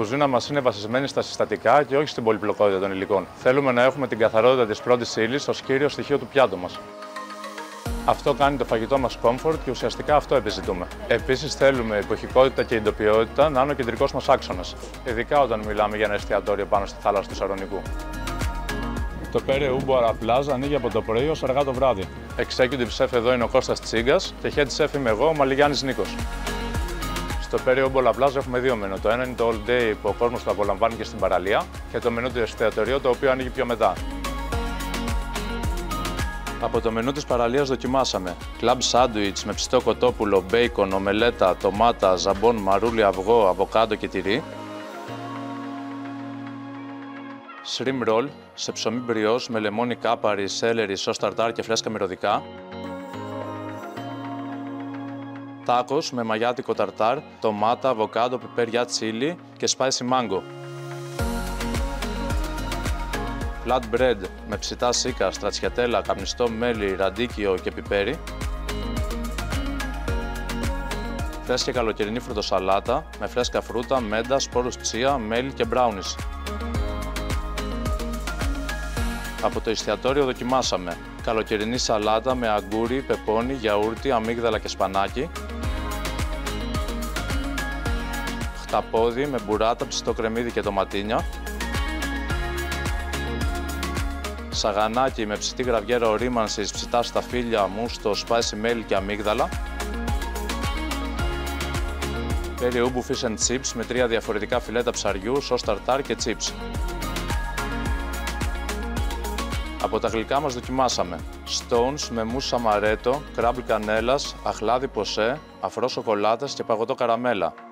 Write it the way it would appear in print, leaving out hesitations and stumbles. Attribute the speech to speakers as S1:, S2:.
S1: κουζίνα μας είναι βασισμένη στα συστατικά και όχι στην πολυπλοκότητα των υλικών. Θέλουμε να έχουμε την καθαρότητα της πρώτης ύλης ως κύριο στοιχείο του πιάτου μας. Αυτό κάνει το φαγητό μας comfort και ουσιαστικά αυτό επιζητούμε. Επίσης, θέλουμε η εποχικότητα και η εντοπιότητα να είναι ο κεντρικός μας άξονας, ειδικά όταν μιλάμε για ένα εστιατόριο πάνω στη θάλασσα του Σαλονικού. Το Pere Ubo Araplaz ανοίγει από το πρωί ως αργά το βράδυ. Executive chef εδώ είναι ο Κώστας Τσίγκας και head chef είμαι εγώ, ο Μαλιγιάννης Νίκος. Στο Pere Ubo Araplaz έχουμε δύο μενού. Το ένα είναι το all day που ο κόσμος το απολαμβάνει και στην παραλία και το μενού του εστιατορίου το οποίο ανοίγει πιο μετά. Από το μενού της παραλίας δοκιμάσαμε club sandwich με ψητό κοτόπουλο, μπέικον, ομελέτα, ντομάτα, ζαμπόν, μαρούλι, αυγό, αβοκάντο και τυρί. Shrimp roll σε ψωμί μπριός με λεμόνι, κάπαρι, σέλερι, σος ταρτάρ και φρέσκα μυρωδικά. Τάκος με μαγιάτικο ταρτάρ, ντομάτα, αβοκάντο, πιπέρια, τσίλι και spicy mango. Flatbread με ψητά σίκα, στρατσιατέλα, καπνιστό μέλι, ραντίκιο και πιπέρι. Φρέσκια καλοκαιρινή φρουτοσαλάτα με φρέσκα φρούτα, μέντα, σπόρους τσία, μέλι και μπράουνις. Από το εστιατόριο δοκιμάσαμε καλοκαιρινή σαλάτα με αγκούρι, πεπόνι, γιαούρτι, αμύγδαλα και σπανάκι. Χταπόδι με μπουράτα, ψητό κρεμμύδι και ντοματίνια. Σαγανάκι με ψητή γραβιέρα ορίμανσης, ψητά σταφύλια, μούστο, spicy μέλι και αμύγδαλα. Pere Ubo Fish and Chips με 3 διαφορετικά φιλέτα ψαριού, σος ταρτάρ και chips. Από τα γλυκά μας δοκιμάσαμε stones με μουσ αμαρέτο, κράμπλ κανέλας, αχλάδι ποσέ, αφρό σοκολάτας και παγωτό καραμέλα.